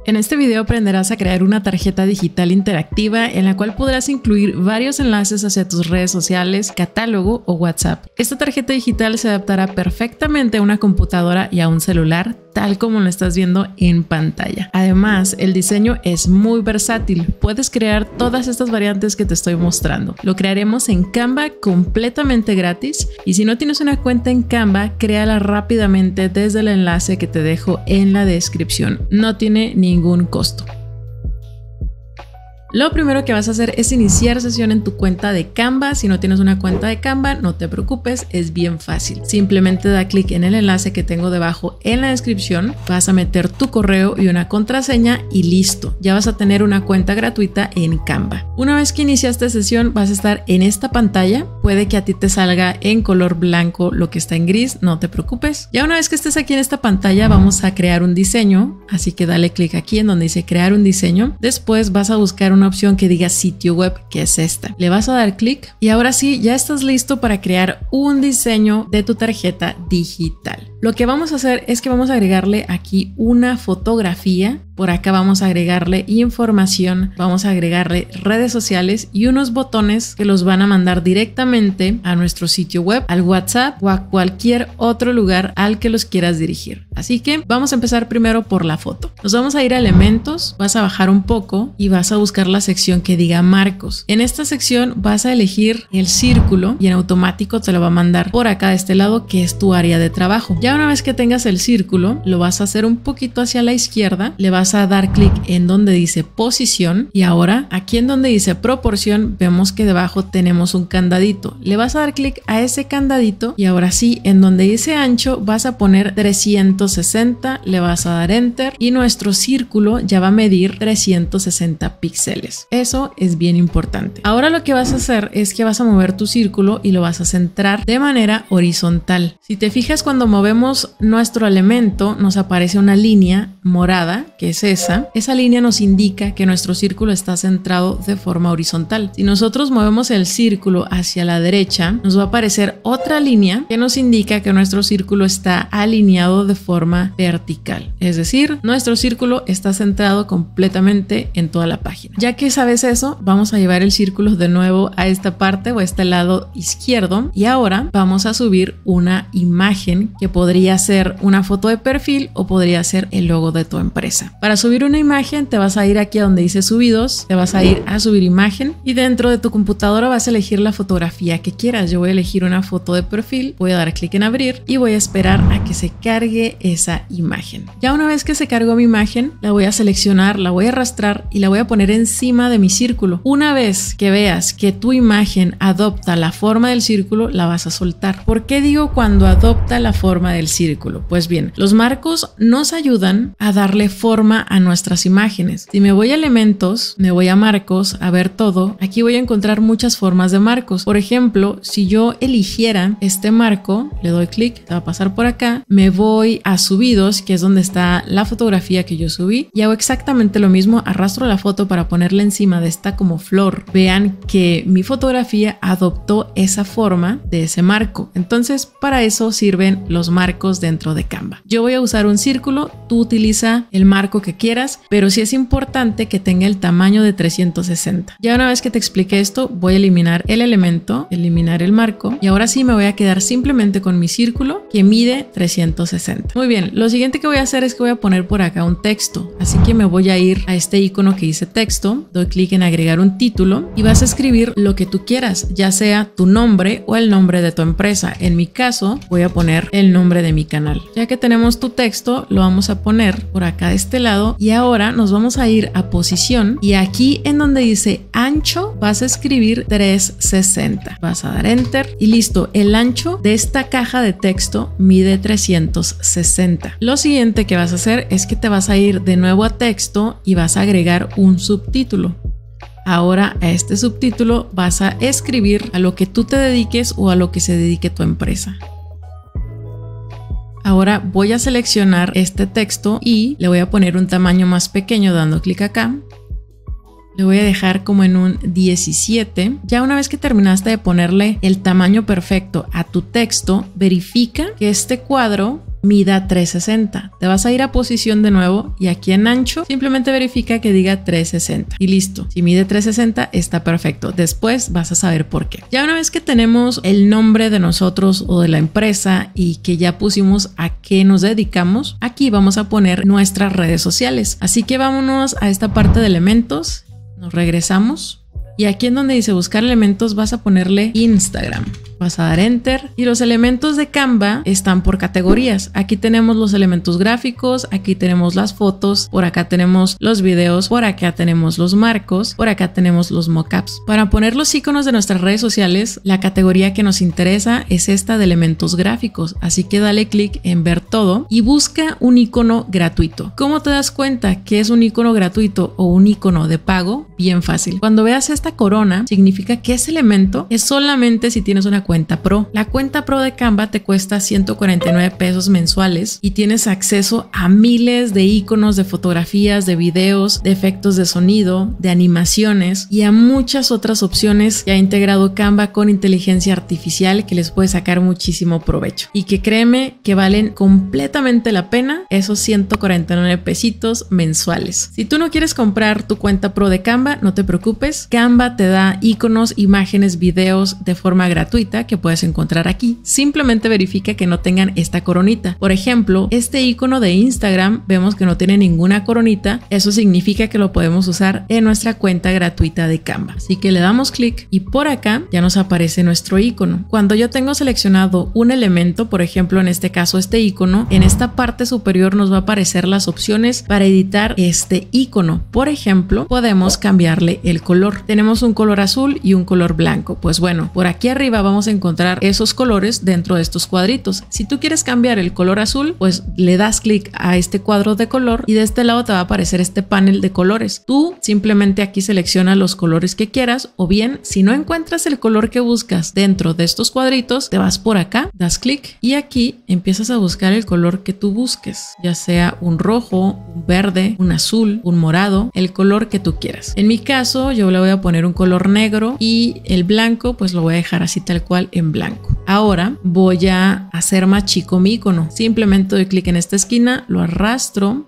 En este video aprenderás a crear una tarjeta digital interactiva en la cual podrás incluir varios enlaces hacia tus redes sociales, catálogo o WhatsApp. Esta tarjeta digital se adaptará perfectamente a una computadora y a un celular, tal como lo estás viendo en pantalla. Además, el diseño es muy versátil. Puedes crear todas estas variantes que te estoy mostrando. Lo crearemos en Canva completamente gratis y si no tienes una cuenta en Canva, créala rápidamente desde el enlace que te dejo en la descripción. No tiene ningún costo. Lo primero que vas a hacer es iniciar sesión en tu cuenta de Canva. Si no tienes una cuenta de Canva, no te preocupes, es bien fácil. Simplemente da clic en el enlace que tengo debajo en la descripción, vas a meter tu correo y una contraseña y listo. Ya vas a tener una cuenta gratuita en Canva. Una vez que iniciaste sesión, vas a estar en esta pantalla. Puede que a ti te salga en color blanco lo que está en gris, no te preocupes. Ya una vez que estés aquí en esta pantalla, vamos a crear un diseño. Así que dale clic aquí en donde dice crear un diseño. Después vas a buscar una opción que diga sitio web, que es esta. Le vas a dar clic y ahora sí, ya estás listo para crear un diseño de tu tarjeta digital. Lo que vamos a hacer es que vamos a agregarle aquí una fotografía. Por acá vamos a agregarle información, vamos a agregarle redes sociales y unos botones que los van a mandar directamente a nuestro sitio web, al WhatsApp o a cualquier otro lugar al que los quieras dirigir. Así que vamos a empezar primero por la foto. Nos vamos a ir a elementos, vas a bajar un poco y vas a buscar la sección que diga marcos. En esta sección vas a elegir el círculo y en automático te lo va a mandar por acá de este lado, que es tu área de trabajo. Ya una vez que tengas el círculo, lo vas a hacer un poquito hacia la izquierda, le vas a dar clic en donde dice posición y ahora aquí en donde dice proporción vemos que debajo tenemos un candadito. Le vas a dar clic a ese candadito y ahora sí, en donde dice ancho vas a poner 360, le vas a dar enter y nuestro círculo ya va a medir 360 píxeles. Eso es bien importante. Ahora lo que vas a hacer es que vas a mover tu círculo y lo vas a centrar de manera horizontal. Si te fijas, cuando movemos nuestro elemento nos aparece una línea morada, que es esa línea nos indica que nuestro círculo está centrado de forma horizontal. Si nosotros movemos el círculo hacia la derecha, nos va a aparecer otra línea que nos indica que nuestro círculo está alineado de forma vertical. Es decir, nuestro círculo está centrado completamente en toda la página. Ya que sabes eso, vamos a llevar el círculo de nuevo a esta parte o a este lado izquierdo y ahora vamos a subir una imagen que podría ser una foto de perfil o podría ser el logo de tu empresa. Para subir una imagen te vas a ir aquí a donde dice subidos, te vas a ir a subir imagen y dentro de tu computadora vas a elegir la fotografía que quieras. Yo voy a elegir una foto de perfil, voy a dar clic en abrir y voy a esperar a que se cargue esa imagen. Ya una vez que se cargó mi imagen, la voy a seleccionar, la voy a arrastrar y la voy a poner encima de mi círculo. Una vez que veas que tu imagen adopta la forma del círculo, la vas a soltar. ¿Por qué digo cuando adopta la forma del círculo? Pues bien, los marcos nos ayudan a darle forma a nuestras imágenes. Si me voy a elementos, me voy a marcos, a ver todo, aquí voy a encontrar muchas formas de marcos. Por ejemplo, si yo eligiera este marco, le doy clic, va a pasar por acá, me voy a subidos, que es donde está la fotografía que yo subí, y hago exactamente lo mismo, arrastro la foto para ponerla encima de esta como flor. Vean que mi fotografía adoptó esa forma de ese marco. Entonces, para eso sirven los marcos dentro de Canva. Yo voy a usar un círculo, tú utiliza el marco que quieras, pero sí es importante que tenga el tamaño de 360. Ya una vez que te expliqué esto, voy a eliminar el elemento, eliminar el marco y ahora sí me voy a quedar simplemente con mi círculo que mide 360. Muy bien, lo siguiente que voy a hacer es que voy a poner por acá un texto, así que me voy a ir a este icono que dice texto, doy clic en agregar un título y vas a escribir lo que tú quieras, ya sea tu nombre o el nombre de tu empresa. En mi caso voy a poner el nombre de mi canal. Ya que tenemos tu texto, lo vamos a poner por acá de este lado y ahora nos vamos a ir a posición y aquí en donde dice ancho vas a escribir 360, vas a dar enter y listo. El ancho de esta caja de texto mide 360. Lo siguiente que vas a hacer es que te vas a ir de nuevo a texto y vas a agregar un subtítulo. Ahora a este subtítulo vas a escribir a lo que tú te dediques o a lo que se dedique tu empresa. Ahora voy a seleccionar este texto y le voy a poner un tamaño más pequeño dando clic acá. Le voy a dejar como en un 17. Ya una vez que terminaste de ponerle el tamaño perfecto a tu texto, verifica que este cuadro mida 360. Te vas a ir a posición de nuevo y aquí en ancho simplemente verifica que diga 360 y listo. Si mide 360 está perfecto. Después vas a saber por qué. Ya una vez que tenemos el nombre de nosotros o de la empresa y que ya pusimos a qué nos dedicamos, aquí vamos a poner nuestras redes sociales. Así que vámonos a esta parte de elementos, nos regresamos y aquí en donde dice buscar elementos vas a ponerle Instagram. Vas a dar enter y los elementos de Canva están por categorías. Aquí tenemos los elementos gráficos, aquí tenemos las fotos, por acá tenemos los videos, por acá tenemos los marcos, por acá tenemos los mockups. Para poner los iconos de nuestras redes sociales, la categoría que nos interesa es esta de elementos gráficos. Así que dale clic en ver todo y busca un icono gratuito. ¿Cómo te das cuenta que es un icono gratuito o un icono de pago? Bien fácil. Cuando veas esta corona, significa que ese elemento es solamente si tienes una cuenta Pro. La cuenta Pro de Canva te cuesta 149 pesos mensuales y tienes acceso a miles de iconos de fotografías, de videos, de efectos de sonido, de animaciones y a muchas otras opciones que ha integrado Canva con inteligencia artificial que les puede sacar muchísimo provecho y que créeme que valen completamente la pena esos 149 pesitos mensuales. Si tú no quieres comprar tu cuenta Pro de Canva, no te preocupes. Canva te da iconos, imágenes, videos de forma gratuita que puedes encontrar aquí. Simplemente verifica que no tengan esta coronita. Por ejemplo, este icono de Instagram vemos que no tiene ninguna coronita. Eso significa que lo podemos usar en nuestra cuenta gratuita de Canva. Así que le damos clic y por acá ya nos aparece nuestro icono. Cuando yo tengo seleccionado un elemento, por ejemplo en este caso este icono, en esta parte superior nos va a aparecer las opciones para editar este icono. Por ejemplo, podemos cambiarle el color. Tenemos un color azul y un color blanco. Pues bueno, por aquí arriba vamos a encontrar esos colores dentro de estos cuadritos. Si tú quieres cambiar el color azul, pues le das clic a este cuadro de color y de este lado te va a aparecer este panel de colores. Tú simplemente aquí selecciona los colores que quieras o bien si no encuentras el color que buscas dentro de estos cuadritos, te vas por acá, das clic y aquí empiezas a buscar el color que tú busques, ya sea un rojo, un verde, un azul, un morado, el color que tú quieras. En mi caso yo le voy a poner un color negro y el blanco pues lo voy a dejar así tal cual en blanco. Ahora voy a hacer más chico mi icono. Simplemente doy clic en esta esquina, lo arrastro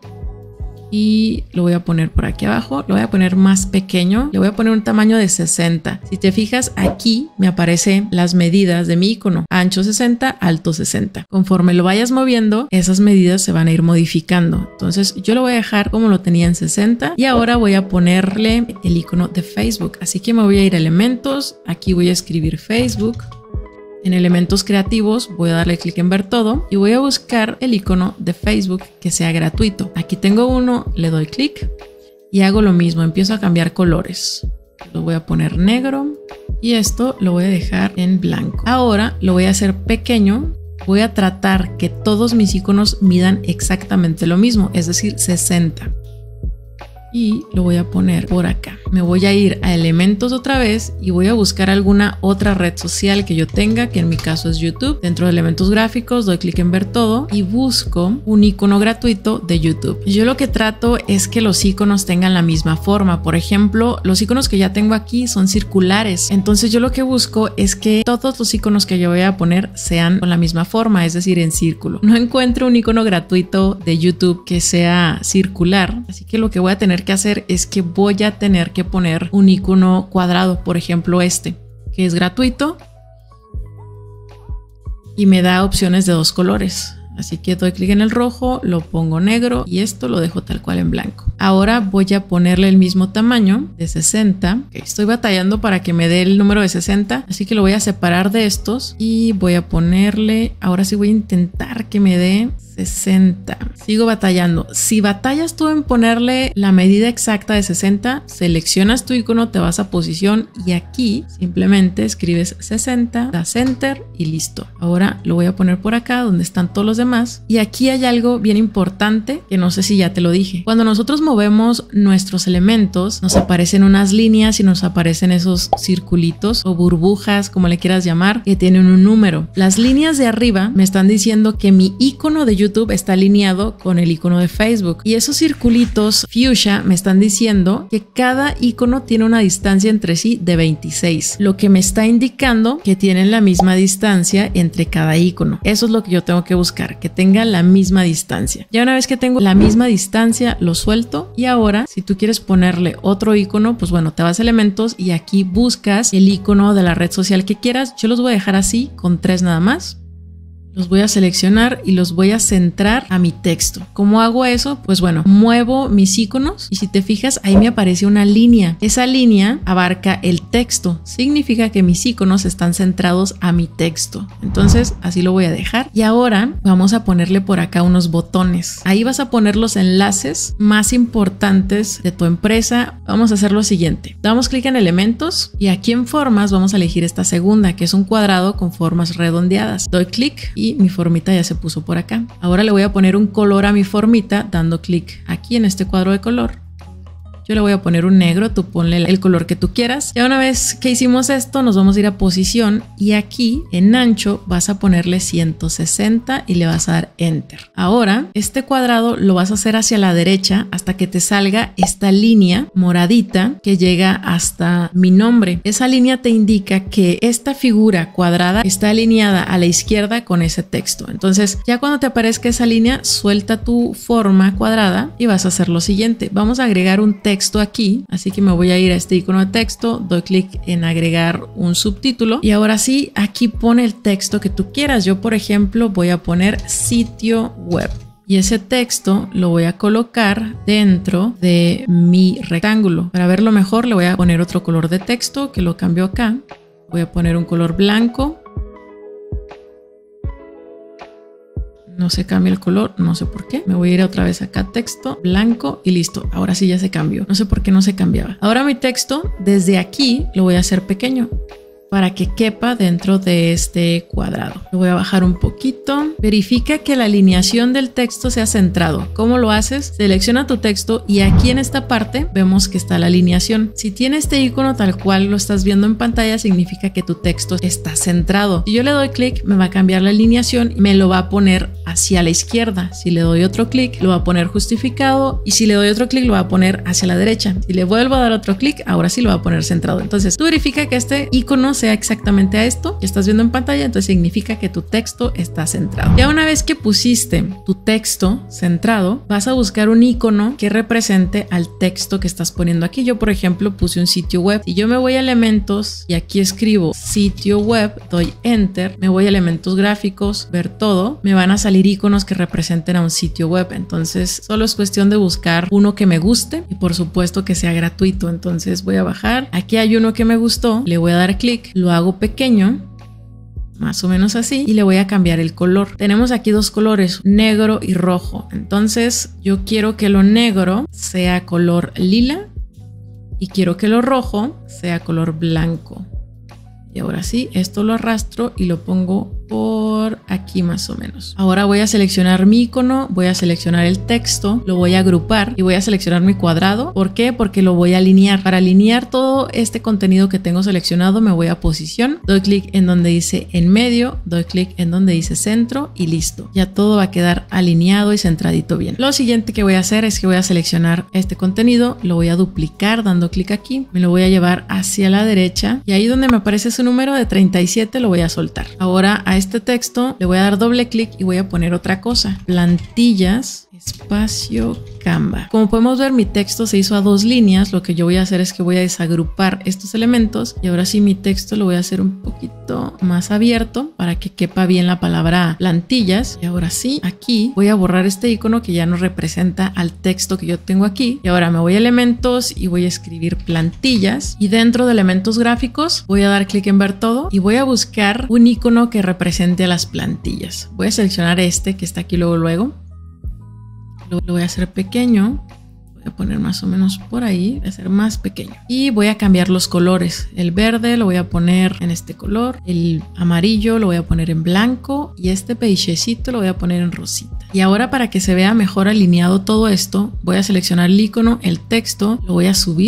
y lo voy a poner por aquí abajo. Lo voy a poner más pequeño. Le voy a poner un tamaño de 60. Si te fijas aquí me aparecen las medidas de mi icono. Ancho 60, alto 60. Conforme lo vayas moviendo, esas medidas se van a ir modificando. Entonces yo lo voy a dejar como lo tenía en 60 y ahora voy a ponerle el icono de Facebook. Así que me voy a ir a elementos. Aquí voy a escribir Facebook. En elementos creativos voy a darle clic en ver todo y voy a buscar el icono de Facebook que sea gratuito. Aquí tengo uno, le doy clic y hago lo mismo, empiezo a cambiar colores. Lo voy a poner negro y esto lo voy a dejar en blanco. Ahora lo voy a hacer pequeño. Voy a tratar que todos mis iconos midan exactamente lo mismo, es decir, 60. Y lo voy a poner por acá. Me voy a ir a elementos otra vez y voy a buscar alguna otra red social que yo tenga, que en mi caso es YouTube. Dentro de elementos gráficos doy clic en ver todo y busco un icono gratuito de YouTube. Yo lo que trato es que los iconos tengan la misma forma. Por ejemplo, los iconos que ya tengo aquí son circulares. Entonces yo lo que busco es que todos los iconos que yo voy a poner sean con la misma forma, es decir, en círculo. No encuentro un icono gratuito de YouTube que sea circular, así que lo que voy a tener que hacer es que voy a tener que poner un icono cuadrado, por ejemplo este, que es gratuito y me da opciones de 2 colores. Así que doy clic en el rojo, lo pongo negro y esto lo dejo tal cual en blanco. Ahora voy a ponerle el mismo tamaño de 60. Estoy batallando para que me dé el número de 60, así que lo voy a separar de estos y voy a ponerle, ahora sí voy a intentar que me dé 60. Sigo batallando. Si batallas tú en ponerle la medida exacta de 60, seleccionas tu icono, te vas a posición y aquí simplemente escribes 60, das enter y listo. Ahora lo voy a poner por acá donde están todos los demás y aquí hay algo bien importante que no sé si ya te lo dije. Cuando nosotros movemos nuestros elementos nos aparecen unas líneas y nos aparecen esos circulitos o burbujas, como le quieras llamar, que tienen un número. Las líneas de arriba me están diciendo que mi icono de YouTube está alineado con el icono de Facebook. Y esos circulitos fuchsia me están diciendo que cada icono tiene una distancia entre sí de 26, lo que me está indicando que tienen la misma distancia entre cada icono. Eso es lo que yo tengo que buscar, que tenga la misma distancia. Ya una vez que tengo la misma distancia, lo suelto. Y ahora, si tú quieres ponerle otro icono, pues bueno, te vas a elementos y aquí buscas el icono de la red social que quieras. Yo los voy a dejar así, con 3 nada más. Los voy a seleccionar y los voy a centrar a mi texto. ¿Cómo hago eso? Pues bueno, muevo mis iconos y si te fijas, ahí me aparece una línea. Esa línea abarca el texto. Significa que mis iconos están centrados a mi texto. Entonces, así lo voy a dejar. Y ahora vamos a ponerle por acá unos botones. Ahí vas a poner los enlaces más importantes de tu empresa. Vamos a hacer lo siguiente. Damos clic en elementos y aquí en formas vamos a elegir esta segunda, que es un cuadrado con formas redondeadas. Doy clic y mi formita ya se puso por acá. Ahora le voy a poner un color a mi formita dando clic aquí en este cuadro de color. Yo le voy a poner un negro, tú ponle el color que tú quieras. Ya una vez que hicimos esto, nos vamos a ir a posición y aquí en ancho vas a ponerle 160 y le vas a dar enter. Ahora, este cuadrado lo vas a hacer hacia la derecha hasta que te salga esta línea moradita que llega hasta mi nombre. Esa línea te indica que esta figura cuadrada está alineada a la izquierda con ese texto. Entonces, ya cuando te aparezca esa línea, suelta tu forma cuadrada y vas a hacer lo siguiente. Vamos a agregar un texto aquí, así que me voy a ir a este icono de texto, doy clic en agregar un subtítulo y ahora sí, aquí pone el texto que tú quieras. Yo, por ejemplo, voy a poner sitio web. Y ese texto lo voy a colocar dentro de mi rectángulo. Para verlo mejor, le voy a poner otro color de texto que lo cambio acá. Voy a poner un color blanco. No se cambia el color, no sé por qué. Me voy a ir otra vez acá, texto, blanco y listo. Ahora sí ya se cambió. No sé por qué no se cambiaba. Ahora mi texto, desde aquí, lo voy a hacer pequeño para que quepa dentro de este cuadrado. Lo voy a bajar un poquito. Verifica que la alineación del texto sea centrado. ¿Cómo lo haces? Selecciona tu texto y aquí en esta parte vemos que está la alineación. Si tiene este icono tal cual lo estás viendo en pantalla, significa que tu texto está centrado. Si yo le doy clic, me va a cambiar la alineación y me lo va a poner hacia la izquierda. Si le doy otro clic, lo va a poner justificado y si le doy otro clic, lo va a poner hacia la derecha. Si le vuelvo a dar otro clic, ahora sí lo va a poner centrado. Entonces, tú verifica que este icono sea exactamente a esto que estás viendo en pantalla, entonces significa que tu texto está centrado. Ya una vez que pusiste tu texto centrado, vas a buscar un icono que represente al texto que estás poniendo aquí. Yo, por ejemplo, puse un sitio web y yo me voy a elementos y aquí escribo sitio web, doy enter, me voy a elementos gráficos, ver todo, me van a salir iconos que representen a un sitio web. Entonces, solo es cuestión de buscar uno que me guste y por supuesto que sea gratuito. Entonces voy a bajar, aquí hay uno que me gustó, le voy a dar clic, lo hago pequeño, más o menos así, y le voy a cambiar el color. Tenemos aquí dos colores, negro y rojo. Entonces yo quiero que lo negro sea color lila y quiero que lo rojo sea color blanco. Y ahora sí, esto lo arrastro y lo pongo por aquí más o menos. Ahora voy a seleccionar mi icono, voy a seleccionar el texto, lo voy a agrupar y voy a seleccionar mi cuadrado. ¿Por qué? Porque lo voy a alinear. Para alinear todo este contenido que tengo seleccionado, me voy a posición, doy clic en donde dice en medio, doy clic en donde dice centro y listo. Ya todo va a quedar alineado y centradito bien. Lo siguiente que voy a hacer es que voy a seleccionar este contenido, lo voy a duplicar dando clic aquí, me lo voy a llevar hacia la derecha y ahí donde me aparece ese número de 37 lo voy a soltar. Ahora a este texto le voy a dar doble clic y voy a poner otra cosa, plantillas, espacio, Canva. Como podemos ver, mi texto se hizo a dos líneas. Lo que yo voy a hacer es que voy a desagrupar estos elementos y ahora sí mi texto lo voy a hacer un poquito más abierto para que quepa bien la palabra plantillas. Y ahora sí, aquí voy a borrar este icono que ya no representa al texto que yo tengo aquí. Y ahora me voy a elementos y voy a escribir plantillas y dentro de elementos gráficos voy a dar clic en ver todo y voy a buscar un icono que represente a las plantillas. Voy a seleccionar este que está aquí luego. Lo voy a hacer pequeño, voy a poner más o menos por ahí, voy a hacer más pequeño y voy a cambiar los colores. El verde lo voy a poner en este color, el amarillo lo voy a poner en blanco y este beigecito lo voy a poner en rosita. Y ahora, para que se vea mejor alineado todo esto, voy a seleccionar el icono, el texto, lo voy a subir,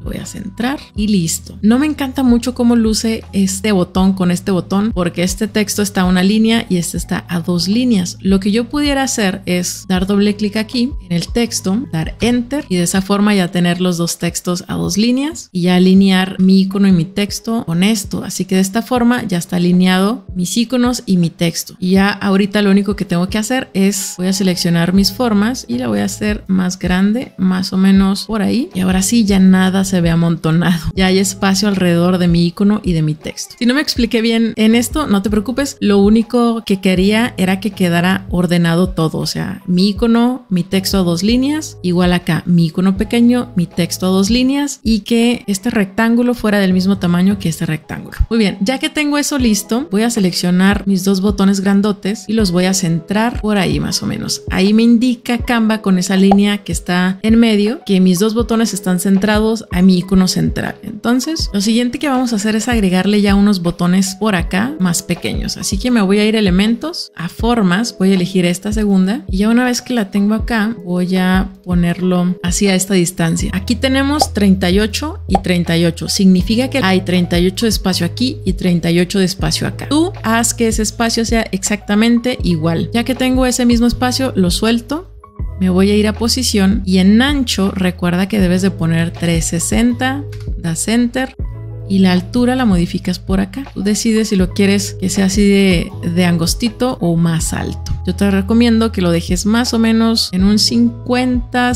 voy a centrar y listo. No me encanta mucho cómo luce este botón con este botón porque este texto está a una línea y este está a 2 líneas. Lo que yo pudiera hacer es dar doble clic aquí en el texto, dar enter y de esa forma ya tener los 2 textos a 2 líneas y ya alinear mi icono y mi texto con esto. Así que de esta forma ya está alineado mis iconos y mi texto. Y ya ahorita lo único que tengo que hacer es voy a seleccionar mis formas y la voy a hacer más grande, más o menos por ahí. Y ahora sí ya nada se ve amontonado. Ya hay espacio alrededor de mi icono y de mi texto. Si no me expliqué bien en esto, no te preocupes. Lo único que quería era que quedara ordenado todo. O sea, mi icono, mi texto a 2 líneas, igual acá mi icono pequeño, mi texto a 2 líneas y que este rectángulo fuera del mismo tamaño que este rectángulo. Muy bien, ya que tengo eso listo, voy a seleccionar mis 2 botones grandotes y los voy a centrar por ahí más o menos. Ahí me indica Canva con esa línea que está en medio que mis 2 botones están centrados a mi icono central. Entonces, lo siguiente que vamos a hacer es agregarle ya unos botones por acá más pequeños. Así que me voy a ir a elementos, a formas, voy a elegir esta segunda y ya una vez que la tengo acá, voy a ponerlo hacia esta distancia. Aquí tenemos 38 y 38. Significa que hay 38 de espacio aquí y 38 de espacio acá. Tú haz que ese espacio sea exactamente igual. Ya que tengo ese mismo espacio, lo suelto. Me voy a ir a posición y en ancho recuerda que debes de poner 360, das enter y la altura la modificas por acá. Tú decides si lo quieres que sea así de angostito o más alto. Yo te recomiendo que lo dejes más o menos en un 50,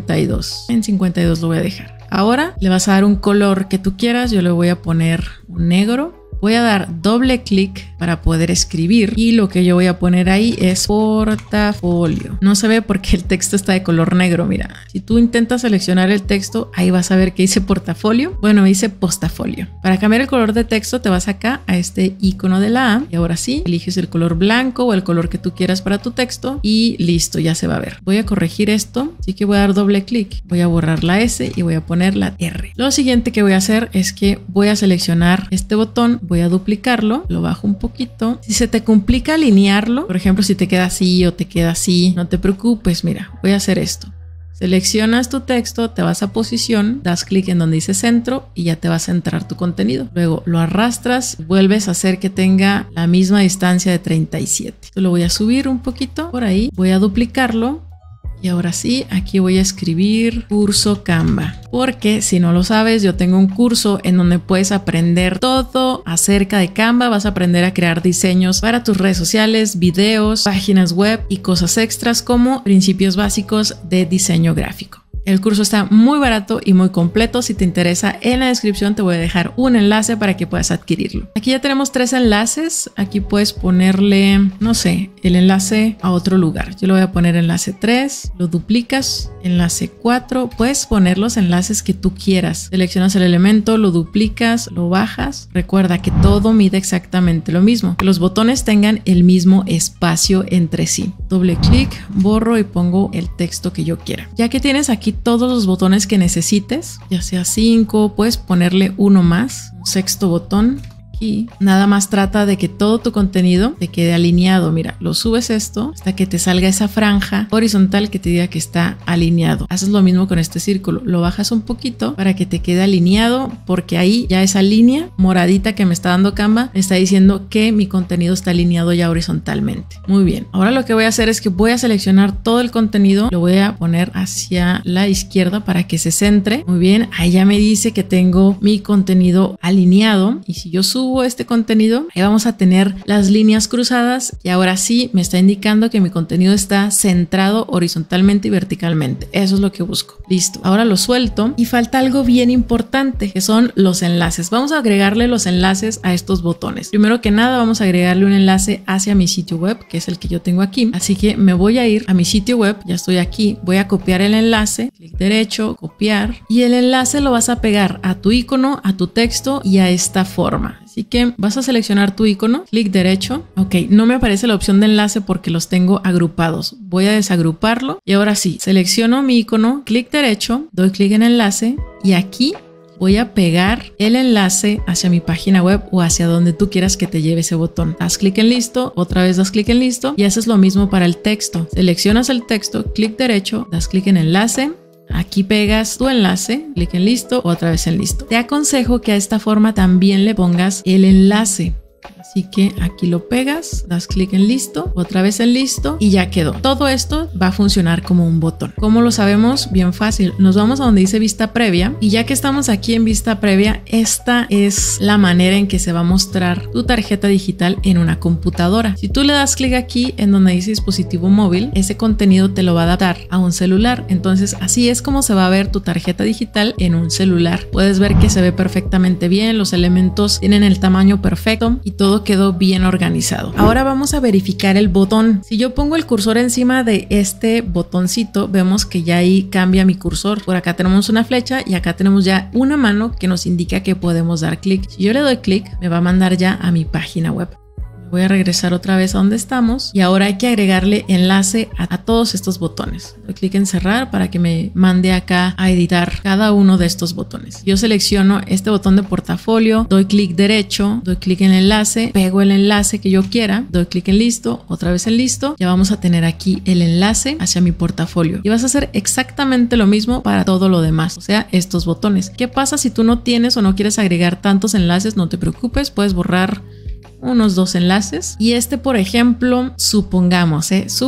52. En 52 lo voy a dejar. Ahora le vas a dar un color que tú quieras. Yo le voy a poner un negro. Voy a dar doble clic para poder escribir y lo que yo voy a poner ahí es portafolio. No se ve porque el texto está de color negro, mira. Si tú intentas seleccionar el texto, ahí vas a ver que dice portafolio. Bueno, dice postafolio. Para cambiar el color de texto te vas acá a este icono de la A y ahora sí, eliges el color blanco o el color que tú quieras para tu texto y listo, ya se va a ver. Voy a corregir esto, así que voy a dar doble clic. Voy a borrar la S y voy a poner la R. Lo siguiente que voy a hacer es que voy a seleccionar este botón. Voy a duplicarlo, lo bajo un poquito. Si se te complica alinearlo, por ejemplo, si te queda así o te queda así, no te preocupes, mira, voy a hacer esto. Seleccionas tu texto, te vas a posición, das clic en donde dice centro y ya te va a centrar tu contenido. Luego lo arrastras, vuelves a hacer que tenga la misma distancia de 37. Esto lo voy a subir un poquito por ahí, voy a duplicarlo. Y ahora sí, aquí voy a escribir curso Canva, porque si no lo sabes, yo tengo un curso en donde puedes aprender todo acerca de Canva. Vas a aprender a crear diseños para tus redes sociales, videos, páginas web y cosas extras como principios básicos de diseño gráfico. El curso está muy barato y muy completo. Si te interesa, en la descripción te voy a dejar un enlace para que puedas adquirirlo. Aquí ya tenemos 3 enlaces. Aquí puedes ponerle, no sé, el enlace a otro lugar. Yo le voy a poner enlace 3, lo duplicas, enlace 4. Puedes poner los enlaces que tú quieras. Seleccionas el elemento, lo duplicas, lo bajas. Recuerda que todo mide exactamente lo mismo. Que los botones tengan el mismo espacio entre sí. Doble clic, borro y pongo el texto que yo quiera. Ya que tienes aquí todos los botones que necesites, ya sea 5, puedes ponerle uno más, un 6º botón. Aquí nada más trata de que todo tu contenido te quede alineado. Mira, lo subes esto hasta que te salga esa franja horizontal que te diga que está alineado. Haces lo mismo con este círculo, lo bajas un poquito para que te quede alineado, porque ahí ya esa línea moradita que me está dando Canva me está diciendo que mi contenido está alineado ya horizontalmente. Muy bien, ahora lo que voy a hacer es que voy a seleccionar todo el contenido, lo voy a poner hacia la izquierda para que se centre. Muy bien, ahí ya me dice que tengo mi contenido alineado y si yo subo este contenido, ahí vamos a tener las líneas cruzadas y ahora sí me está indicando que mi contenido está centrado horizontalmente y verticalmente. Eso es lo que busco. Listo. Ahora lo suelto y falta algo bien importante, que son los enlaces. Vamos a agregarle los enlaces a estos botones. Primero que nada, vamos a agregarle un enlace hacia mi sitio web, que es el que yo tengo aquí. Así que me voy a ir a mi sitio web. Ya estoy aquí. Voy a copiar el enlace. Clic derecho, copiar. Y el enlace lo vas a pegar a tu icono, a tu texto y a esta forma. Así que vas a seleccionar tu icono, clic derecho. Ok, no me aparece la opción de enlace porque los tengo agrupados. Voy a desagruparlo y ahora sí, selecciono mi icono, clic derecho, doy clic en enlace y aquí voy a pegar el enlace hacia mi página web o hacia donde tú quieras que te lleve ese botón. Das clic en listo, otra vez das clic en listo y haces lo mismo para el texto. Seleccionas el texto, clic derecho, das clic en enlace. Aquí pegas tu enlace, clic en listo, otra vez en listo. Te aconsejo que a esta forma también le pongas el enlace. Así que aquí lo pegas, das clic en listo, otra vez en listo y ya quedó. Todo esto va a funcionar como un botón. ¿Cómo lo sabemos? Bien fácil. Nos vamos a donde dice vista previa y ya que estamos aquí en vista previa, esta es la manera en que se va a mostrar tu tarjeta digital en una computadora. Si tú le das clic aquí en donde dice dispositivo móvil, ese contenido te lo va a adaptar a un celular. Entonces así es como se va a ver tu tarjeta digital en un celular. Puedes ver que se ve perfectamente bien, los elementos tienen el tamaño perfecto y todo quedó bien organizado. Ahora vamos a verificar el botón. Si yo pongo el cursor encima de este botoncito, vemos que ya ahí cambia mi cursor. Por acá tenemos una flecha y acá tenemos ya una mano que nos indica que podemos dar clic. Si yo le doy clic, me va a mandar ya a mi página web. Voy a regresar otra vez a donde estamos y ahora hay que agregarle enlace a todos estos botones. Doy clic en cerrar para que me mande acá a editar cada uno de estos botones. Yo selecciono este botón de portafolio, doy clic derecho, doy clic en el enlace, pego el enlace que yo quiera, doy clic en listo, otra vez en listo. Ya vamos a tener aquí el enlace hacia mi portafolio y vas a hacer exactamente lo mismo para todo lo demás, o sea, estos botones. ¿Qué pasa si tú no tienes o no quieres agregar tantos enlaces? No te preocupes, puedes borrar unos 2 enlaces y este, por ejemplo, supongamos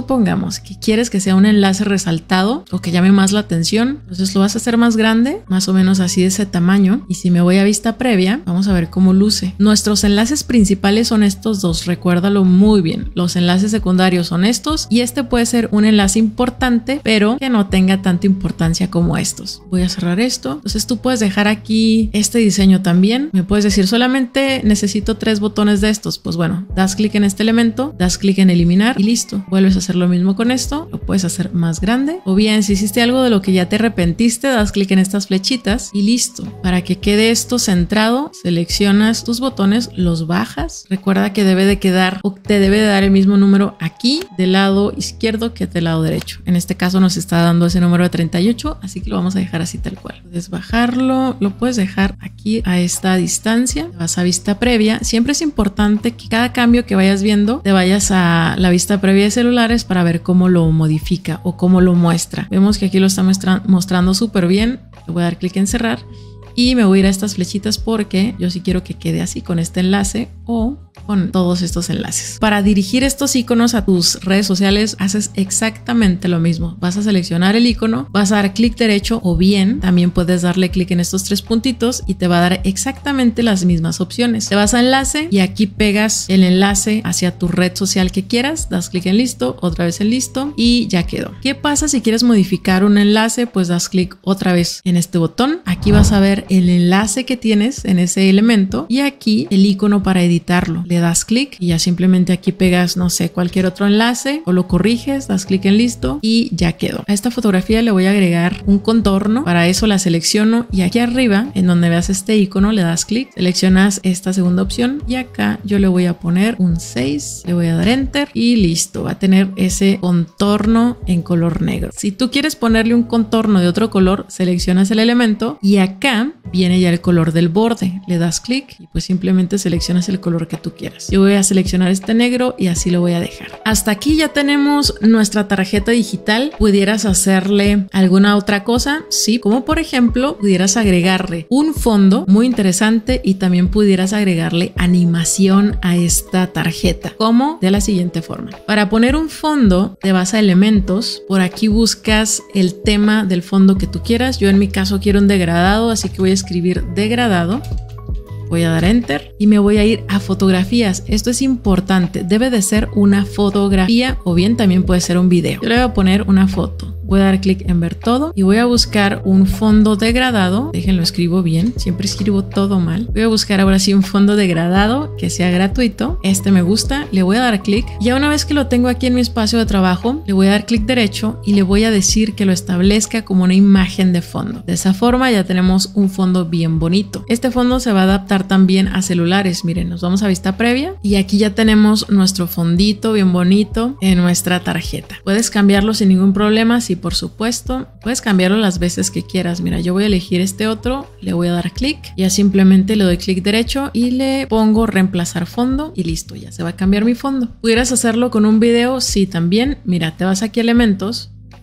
que quieres que sea un enlace resaltado o que llame más la atención, entonces lo vas a hacer más grande, más o menos así de ese tamaño. Y si me voy a vista previa, vamos a ver cómo luce. Nuestros enlaces principales son estos dos, recuérdalo muy bien. Los enlaces secundarios son estos y este puede ser un enlace importante pero que no tenga tanta importancia como estos. Voy a cerrar esto. Entonces tú puedes dejar aquí este diseño también. Me puedes decir solamente necesito 3 botones de estos. Pues bueno, das clic en este elemento, das clic en eliminar y listo. Vuelves a hacer lo mismo con esto, lo puedes hacer más grande. O bien, si hiciste algo de lo que ya te arrepentiste, das clic en estas flechitas y listo. Para que quede esto centrado, seleccionas tus botones, los bajas. Recuerda que debe de quedar o te debe de dar el mismo número aquí del lado izquierdo que del lado derecho. En este caso nos está dando ese número de 38, así que lo vamos a dejar así tal cual. Puedes bajarlo, lo puedes dejar aquí a esta distancia. Vas a vista previa. Siempre es importante que cada cambio que vayas viendo te vayas a la vista previa de celulares para ver cómo lo modifica o cómo lo muestra. Vemos que aquí lo está mostrando súper bien. Le voy a dar clic en cerrar y me voy a ir a estas flechitas porque yo sí quiero que quede así con este enlace o con todos estos enlaces. Para dirigir estos iconos a tus redes sociales haces exactamente lo mismo. Vas a seleccionar el icono, vas a dar clic derecho o bien también puedes darle clic en estos 3 puntitos y te va a dar exactamente las mismas opciones. Te vas a enlace y aquí pegas el enlace hacia tu red social que quieras, das clic en listo, otra vez en listo y ya quedó. ¿Qué pasa si quieres modificar un enlace? Pues das clic otra vez en este botón. Aquí vas a ver el enlace que tienes en ese elemento y aquí el icono para editarlo. Le das clic y ya simplemente aquí pegas, no sé, cualquier otro enlace o lo corriges, das clic en listo y ya quedó. A esta fotografía le voy a agregar un contorno. Para eso la selecciono y aquí arriba, en donde veas este icono, le das clic, seleccionas esta segunda opción y acá yo le voy a poner un 6, le voy a dar enter y listo. Va a tener ese contorno en color negro. Si tú quieres ponerle un contorno de otro color, seleccionas el elemento y acá viene ya el color del borde. Le das clic y pues simplemente seleccionas el color que tú quieras. Yo voy a seleccionar este negro y así lo voy a dejar. Hasta aquí ya tenemos nuestra tarjeta digital. ¿Pudieras hacerle alguna otra cosa? Sí, como por ejemplo pudieras agregarle un fondo muy interesante y también pudieras agregarle animación a esta tarjeta. ¿Cómo? De la siguiente forma. Para poner un fondo te vas a elementos, por aquí buscas el tema del fondo que tú quieras. Yo en mi caso quiero un degradado, así que voy a escribir degradado. Voy a dar enter y me voy a ir a fotografías. Esto es importante, debe de ser una fotografía o bien también puede ser un video. Yo le voy a poner una foto. Voy a dar clic en ver todo y voy a buscar un fondo degradado. Déjenlo, escribo bien, siempre escribo todo mal. Voy a buscar ahora sí un fondo degradado que sea gratuito. Este me gusta, le voy a dar clic. Ya una vez que lo tengo aquí en mi espacio de trabajo, le voy a dar clic derecho y le voy a decir que lo establezca como una imagen de fondo. De esa forma ya tenemos un fondo bien bonito. Este fondo se va a adaptar también a celulares. Miren, nos vamos a vista previa y aquí ya tenemos nuestro fondito bien bonito en nuestra tarjeta. Puedes cambiarlo sin ningún problema. Sí, por supuesto, puedes cambiarlo las veces que quieras. Mira, yo voy a elegir este otro, le voy a dar clic, ya simplemente le doy clic derecho y le pongo reemplazar fondo y listo, ya se va a cambiar mi fondo. ¿Pudieras hacerlo con un video? Sí, también. Mira, te vas aquí a elementos,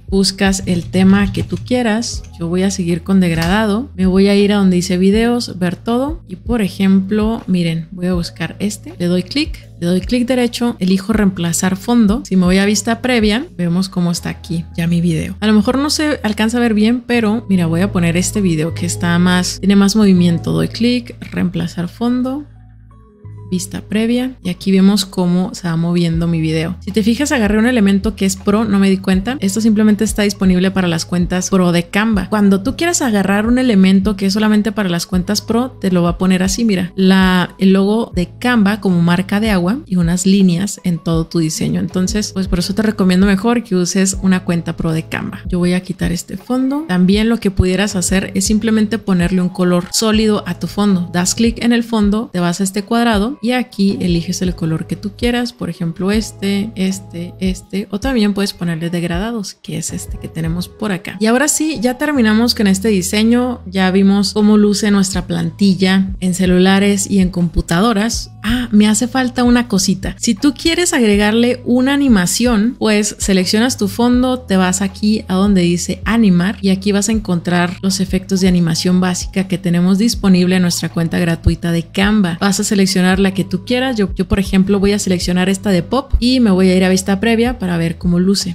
buscas el tema que tú quieras. Yo voy a seguir con degradado. Me voy a ir a donde dice videos, ver todo. Y por ejemplo, miren, voy a buscar este. Le doy clic derecho, elijo reemplazar fondo. Si me voy a vista previa, vemos cómo está aquí ya mi video. A lo mejor no se alcanza a ver bien, pero mira, voy a poner este video que tiene más movimiento. Doy clic, reemplazar fondo, vista previa, y aquí vemos cómo se va moviendo mi video. Si te fijas, agarré un elemento que es Pro, no me di cuenta. Esto simplemente está disponible para las cuentas Pro de Canva. Cuando tú quieras agarrar un elemento que es solamente para las cuentas Pro, te lo va a poner así, mira, el logo de Canva como marca de agua y unas líneas en todo tu diseño. Entonces, pues por eso te recomiendo mejor que uses una cuenta Pro de Canva. Yo voy a quitar este fondo. También lo que pudieras hacer es simplemente ponerle un color sólido a tu fondo. Das clic en el fondo, te vas a este cuadrado y aquí eliges el color que tú quieras, por ejemplo este, o también puedes ponerle degradados, que es este que tenemos por acá. Y ahora sí, ya terminamos con este diseño, ya vimos cómo luce nuestra plantilla en celulares y en computadoras. Me hace falta una cosita. Si tú quieres agregarle una animación, pues seleccionas tu fondo, te vas aquí a donde dice animar y aquí vas a encontrar los efectos de animación básica que tenemos disponible en nuestra cuenta gratuita de Canva. Vas a seleccionar la que tú quieras. Yo por ejemplo voy a seleccionar esta de pop y me voy a ir a vista previa para ver cómo luce.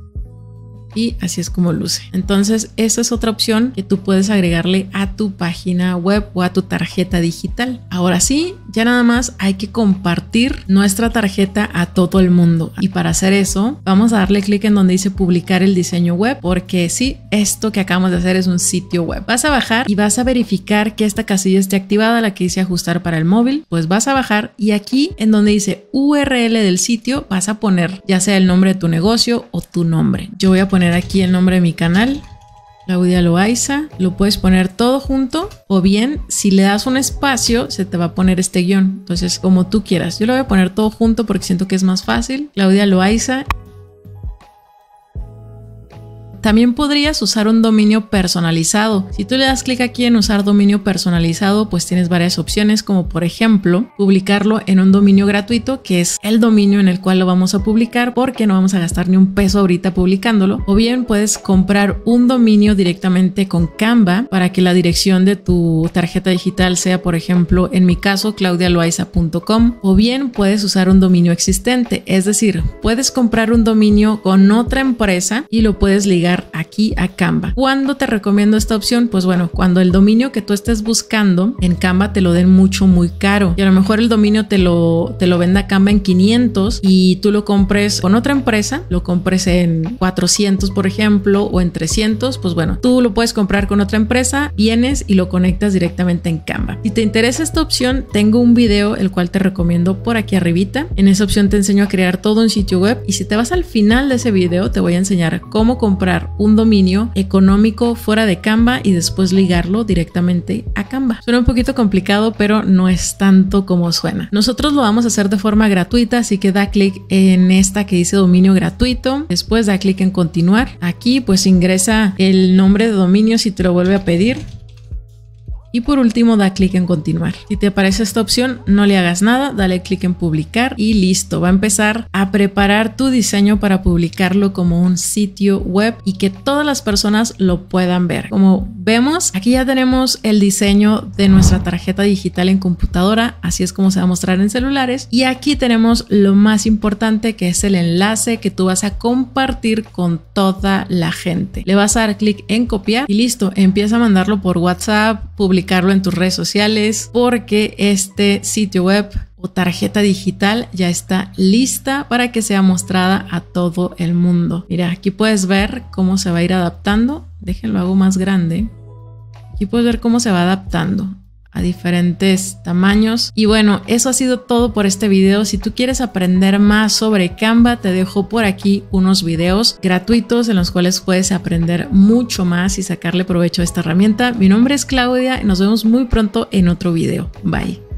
Y así es como luce. Entonces esa es otra opción que tú puedes agregarle a tu página web o a tu tarjeta digital. Ahora sí, ya nada más hay que compartir nuestra tarjeta a todo el mundo. Y para hacer eso, vamos a darle clic en donde dice publicar el diseño web, porque sí, esto que acabamos de hacer es un sitio web. Vas a bajar y vas a verificar que esta casilla esté activada, la que dice ajustar para el móvil. Pues vas a bajar y aquí en donde dice URL del sitio vas a poner ya sea el nombre de tu negocio o tu nombre. Yo voy a poner aquí el nombre de mi canal, Claudia Loaiza. Lo puedes poner todo junto o bien si le das un espacio se te va a poner este guión. Entonces como tú quieras. Yo lo voy a poner todo junto porque siento que es más fácil. Claudia Loaiza. También podrías usar un dominio personalizado. Si tú le das clic aquí en usar dominio personalizado, pues tienes varias opciones, como por ejemplo publicarlo en un dominio gratuito, que es el dominio en el cual lo vamos a publicar, porque no vamos a gastar ni un peso ahorita publicándolo. O bien puedes comprar un dominio directamente con Canva para que la dirección de tu tarjeta digital sea, por ejemplo, en mi caso, claudialoaiza.com. O bien puedes usar un dominio existente, es decir, puedes comprar un dominio con otra empresa y lo puedes ligar aquí a Canva. ¿Cuándo te recomiendo esta opción? Pues bueno, cuando el dominio que tú estés buscando en Canva te lo den muy caro y a lo mejor el dominio te lo venda Canva en 500 y tú lo compres con otra empresa, lo compres en 400 por ejemplo o en 300, pues bueno, tú lo puedes comprar con otra empresa, vienes y lo conectas directamente en Canva. Si te interesa esta opción, tengo un video el cual te recomiendo por aquí arribita. En esa opción te enseño a crear todo un sitio web y si te vas al final de ese video te voy a enseñar cómo comprar un dominio económico fuera de Canva y después ligarlo directamente a Canva. Suena un poquito complicado, pero no es tanto como suena. Nosotros lo vamos a hacer de forma gratuita, así que da clic en esta que dice dominio gratuito, después da clic en continuar. Aquí pues ingresa el nombre de dominio si te lo vuelve a pedir. Y por último da clic en continuar. Si te aparece esta opción, no le hagas nada, dale clic en publicar y listo. Va a empezar a preparar tu diseño para publicarlo como un sitio web y que todas las personas lo puedan ver. Como vemos, aquí ya tenemos el diseño de nuestra tarjeta digital en computadora, así es como se va a mostrar en celulares. Y aquí tenemos lo más importante, que es el enlace que tú vas a compartir con toda la gente. Le vas a dar clic en copiar y listo, empieza a mandarlo por WhatsApp, publicarlo en tus redes sociales, porque este sitio web o tarjeta digital ya está lista para que sea mostrada a todo el mundo. Mira, aquí puedes ver cómo se va a ir adaptando. Déjenlo, hago más grande. Aquí puedes ver cómo se va adaptando a diferentes tamaños. Y bueno, eso ha sido todo por este video. Si tú quieres aprender más sobre Canva, te dejo por aquí unos videos gratuitos en los cuales puedes aprender mucho más y sacarle provecho a esta herramienta. Mi nombre es Claudia y nos vemos muy pronto en otro video. Bye.